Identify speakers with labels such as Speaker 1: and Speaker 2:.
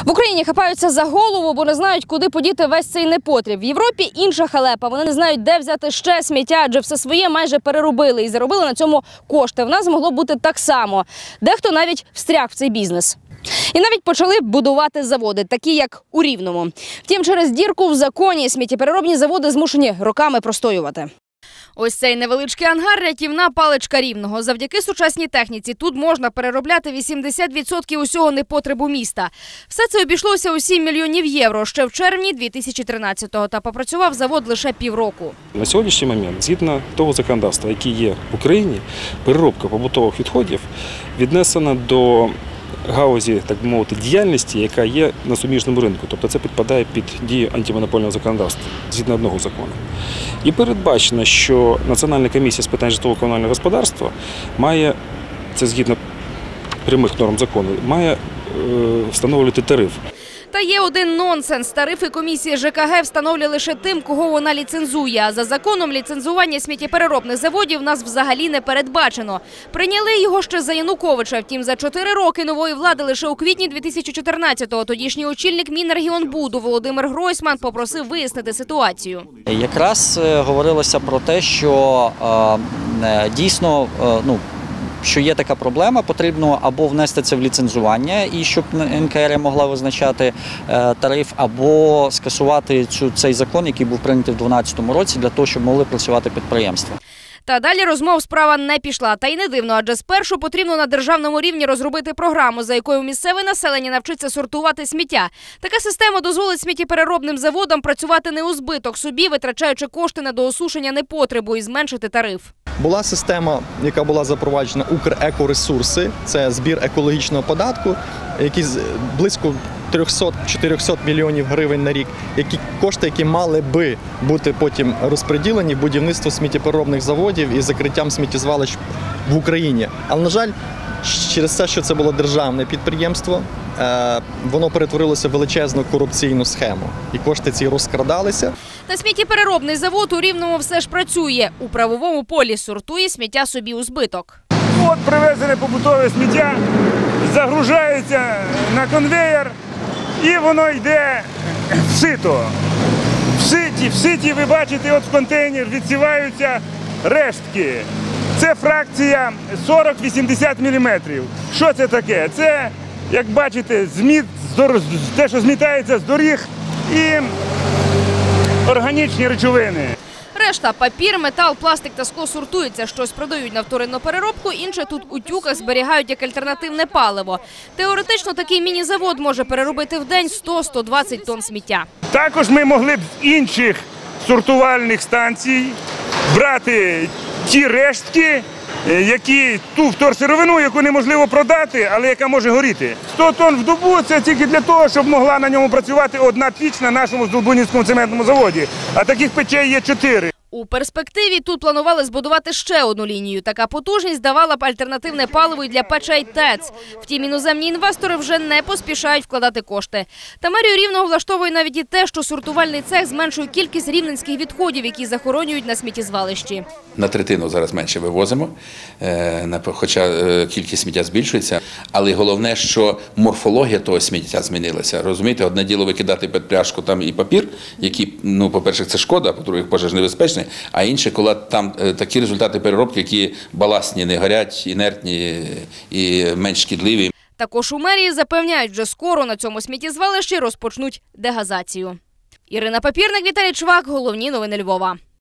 Speaker 1: В Україні хапаються за голову, бо не знають, куди подіти весь цей непотріб. В Європі інша халепа. Вони не знають, де взяти ще сміття, адже все своє майже переробили і заробили на цьому кошти. В нас могло бути так само. Дехто навіть встряг в цей бізнес. І навіть почали будувати заводи, такі як у Рівному. Втім, через дірку в законі сміттєпереробні заводи змушені роками простоювати. Ось цей невеличкий ангар – рятівна паличка Рівного. Завдяки сучасній техніці тут можна переробляти 80% усього непотребу міста. Все це обійшлося у 7 мільйонів євро ще в червні 2013-го. Та попрацював завод лише півроку.
Speaker 2: На сьогоднішній момент, згідно того законодавства, яке є в Україні, переробка побутових відходів віднесена до галузі, так би мовити, діяльності, яка є на суміжному ринку. Тобто це підпадає під дію антимонопольного законодавства, згідно одного закону. І передбачено, що Національна комісія з питань житлово-комунального господарства має, це згідно прямих норм закону, має встановлювати тариф.
Speaker 1: Та є один нонсенс. Тарифи комісії ЖКГ встановлює лише тим, кого вона ліцензує. А за законом ліцензування сміттєпереробних заводів в нас взагалі не передбачено. Прийняли його ще за Януковича. Втім, за 4 роки нової влади лише у квітні 2014-го тодішній очільник Мінрегіонбуду Володимир Гройсман попросив вияснити ситуацію.
Speaker 3: Якраз говорилося про те, що дійсно, що є така проблема, потрібно або внести це в ліцензування, і щоб НКРЕ могла визначати тариф, або скасувати цей закон, який був прийнятий в 2012 році, для того, щоб могли працювати підприємства.
Speaker 1: Та далі розмов справа не пішла. Та й не дивно, адже спершу потрібно на державному рівні розробити програму, за якою місцеве населення навчиться сортувати сміття. Така система дозволить сміттєпереробним заводам працювати не у збиток собі, витрачаючи кошти на доосушення непотребу і зменшити тариф.
Speaker 4: Була система, яка була запроваджена «Укрекоресурси», це збір екологічного податку, який близько 300-400 мільйонів гривень на рік, кошти, які мали би бути потім розподілені в будівництво сміттєпереробних заводів і закриттям сміттєзвалищ в Україні. Але, на жаль, через те, що це було державне підприємство, воно перетворилося в величезну корупційну схему. І кошти ці розкрадалися.
Speaker 1: Та сміттєпереробний завод у Рівному все ж працює. У правовому полі сортує сміття собі у збиток.
Speaker 5: От привезене побутове сміття, загружається на конвеєр і воно йде в сито. В ситі ви бачите, от в контейнер відсіваються рештки. Це фракція 40-80 мм. Що це таке? Це, як бачите, те, що змітається з доріг, і органічні речовини.
Speaker 1: Решта – папір, метал, пластик та скло сортуються. Щось продають на вторинну переробку, інше тут у тюках зберігають як альтернативне паливо. Теоретично такий міні-завод може переробити в день 100-120 тонн сміття.
Speaker 5: Також ми могли б з інших сортувальних станцій брати ті рештки, ту вторсировину, яку неможливо продати, але яка може горіти. 100 тонн в добу – це тільки для того, щоб могла на ньому працювати одна піч на нашому Здолбунівському цементному заводі, а таких печей є 4.
Speaker 1: У перспективі тут планували збудувати ще одну лінію. Така потужність давала б альтернативне паливо і для печей ТЕЦ. Втім, іноземні інвестори вже не поспішають вкладати кошти. Та мерію Рівного влаштовує навіть і те, що сортувальний цех зменшує кількість рівненських відходів, які захоронюють на сміттєзвалищі.
Speaker 6: На третину зараз менше вивозимо, хоча кількість сміття збільшується. Але головне, що морфологія того сміття змінилася. Розумієте, одне діло викидати під пляшку там і папір, який, по-перше, це шкода, а по-друге, пожежнебезпечний, а інше, коли там такі результати переробки, які баластні, не горять, інертні і менш шкідливі.
Speaker 1: Також у мерії запевняють, вже скоро на цьому сміттєзвалищі розпочнуть дегазацію. Ірина Папірник, Віталій Чвак. Головні новини Львова.